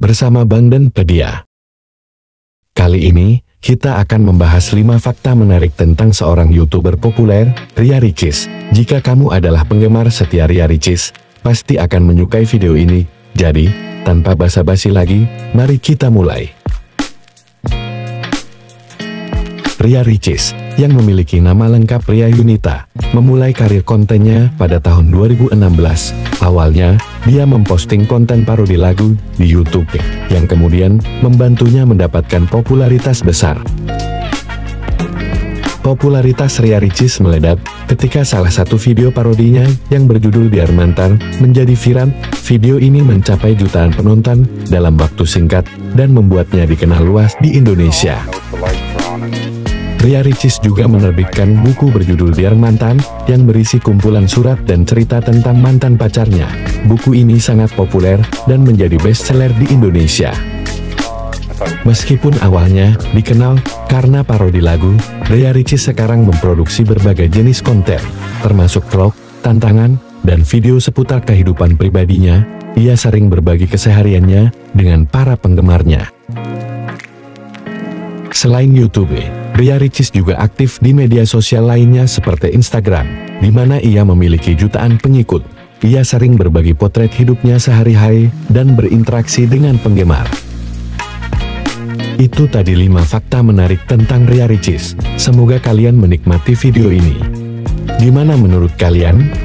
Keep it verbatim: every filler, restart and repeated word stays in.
bersama Bang dan Pedia. Kali ini, kita akan membahas lima fakta menarik tentang seorang YouTuber populer, Ria Ricis. Jika kamu adalah penggemar setia Ria Ricis, pasti akan menyukai video ini. Jadi, tanpa basa-basi lagi, mari kita mulai. Ria Ricis, yang memiliki nama lengkap Ria Yunita, memulai karir kontennya pada tahun dua ribu enam belas. Awalnya, dia memposting konten parodi lagu di YouTube, yang kemudian membantunya mendapatkan popularitas besar. Popularitas Ria Ricis meledak ketika salah satu video parodinya yang berjudul Biar Mantan menjadi viral. Video ini mencapai jutaan penonton dalam waktu singkat dan membuatnya dikenal luas di Indonesia. Ria Ricis juga menerbitkan buku berjudul Biar Mantan, yang berisi kumpulan surat dan cerita tentang mantan pacarnya. Buku ini sangat populer dan menjadi bestseller di Indonesia. Meskipun awalnya dikenal karena parodi lagu, Ria Ricis sekarang memproduksi berbagai jenis konten, termasuk vlog, tantangan, dan video seputar kehidupan pribadinya. Ia sering berbagi kesehariannya dengan para penggemarnya. Selain YouTube, Ria Ricis juga aktif di media sosial lainnya seperti Instagram, di mana ia memiliki jutaan pengikut. Ia sering berbagi potret hidupnya sehari-hari dan berinteraksi dengan penggemar. Itu tadi lima fakta menarik tentang Ria Ricis. Semoga kalian menikmati video ini. Gimana menurut kalian?